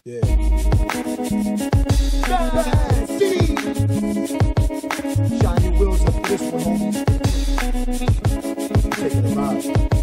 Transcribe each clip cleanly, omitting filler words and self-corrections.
Yeah. Shine your wheels up this one, homies. Taking a ride.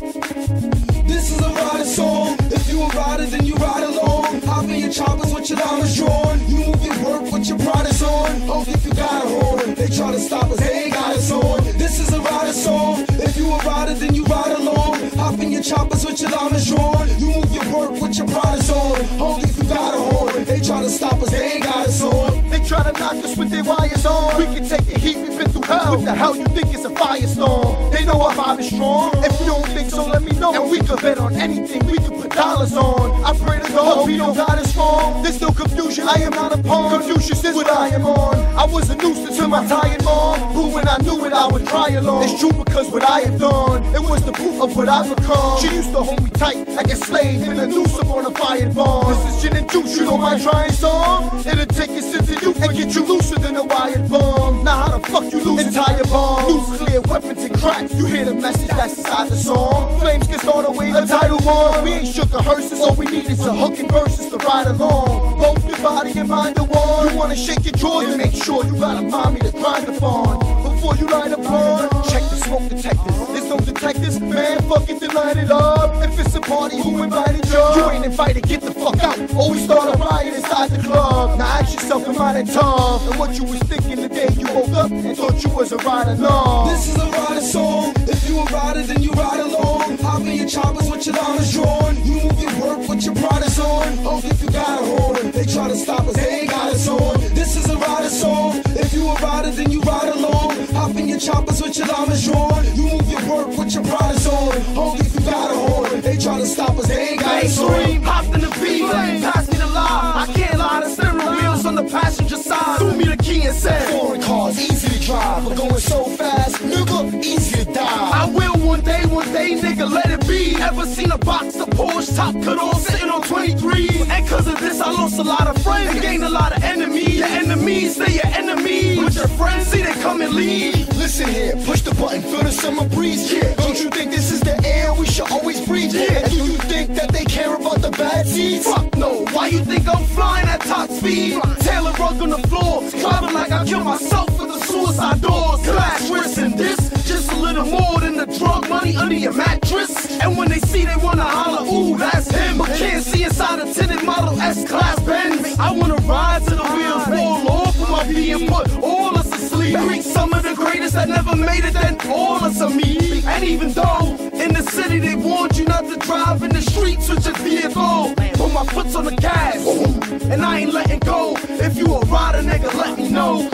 This is a rider song. If you a rider, then you ride along. Hop in your choppers with your diamonds drawn. You move your work with your products on. Oh, if you got a horn, they try to stop us, they ain't got us on. This is a rider song. If you a rider, then you ride along. Hop in your choppers with your diamonds drawn. You move your work with your products on. Oh, if you got a horn, they try to stop us, they ain't got us on. They try to knock us with their wires on. We can take the heat, we've been through hell. What the hell you think is a firestorm? They know our vibe is strong. If you don't think so, let me know. And we could bet on anything, we could put dollars on. I pray to God, we don't got us wrong. There's no confusion, I am not a pawn. Confucius is what I am on. I was a nuisance to my tired mom, who when I knew it, I would cry along. It's true because what I have done, it was the proof of what I've become. She used to hold me tight like a slave in a noose up on a fired bomb. This is gin and juice, you know my trying song. It'll take you into you and get you looser than a wired bomb. Now how the fuck you lose entire bombs? Nuclear weapons and crack, you hear the message that's inside the song. Flames can start away a title one. We ain't shook a hearses, all we need is a hook and verses to ride along. Both your body and mind are one. You wanna shake your drawers and make sure you got a mommy to grind upon. Before you light a blunt, check the smoke detectors. There's no detectives, man, fuck it, then light it up. If it's a party, who invited you? You ain't invited, get the fuck out. Always start a riot inside the club. Now ask yourself, am I that tough? And what you was thinking the day you woke up and thought you was a rider long. This is a rider song. If you a rider, then you ride along. Hop in your choppers with your diamonds drawn. You move your work with your products on. Oh, if you got a horn, they try to stop us, they ain't got us on. This is a rider song. If you a rider, then you ride along. Hop in your choppers with your diamonds drawn. You move your work with your products on. Oh, if you got a horn, they try to stop us, they ain't got us on. Mainstream, hopped in the beat, pass me the lie. I can't lie, the steering wheels on the passenger side. Threw me the key and said, Foreign cars, easy to drive, but going so fast, nigga, easy to die. I will one day, nigga, let it be. Ever seen a box of Porsche top cut off sitting on 23? And cause of this, I lost a lot of friends and gained a lot of enemies. Your enemies, they your enemies. But your friends, see they come and leave. Listen here, push the button, feel the summer breeze. Yeah, don't you think this is the air we should always breathe? Yeah. And do you think that they care about the bad seeds? Fuck no, why you think I'm flying at top speed? Taylor rug on the floor, driving like I killed myself with the suicide doors. Glass wrist and this, just a little more than the drug money under your mattress. And when they see, they wanna holler, ooh, that's him. But can't see inside a tinted Model S-Class Benz. I wanna ride till the wheels fall off of my V and put all us to sleep. Greet some of the greatest that never made it, then all us are me. And even though in the city they warned you not to drive in the streets with your vehicle, put my foot's on the gas, and I ain't letting go. If you a rider, nigga, let me know.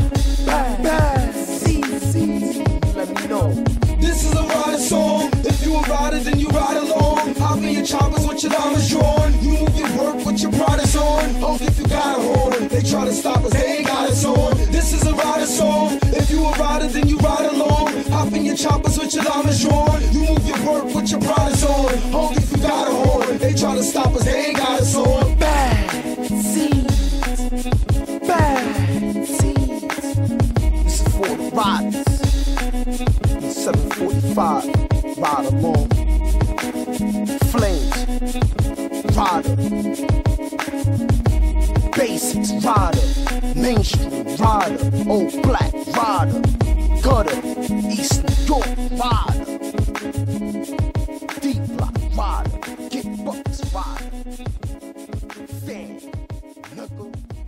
Bad, see, let me know. This is a rider song. If you a rider, then you ride along. Hop in your choppers with your diamonds drawn. You move your work with your products on. Oh, if you got a horn, they try to stop us, they ain't got us on. This is a rider song. If you a rider, then you ride along. Hop in your choppers with your diamonds drawn. You move your work with your products on. Oh, if you got a horn, they try to stop us, they ain't got us on. Bad seeds. This is for the riders. 745, ride along. Flames, rider. Basics, rider. Mainstream, rider. Old black, rider. Gutter, East New York, rider. Deep block, rider. Get bucks, rider. Fan, knuckle.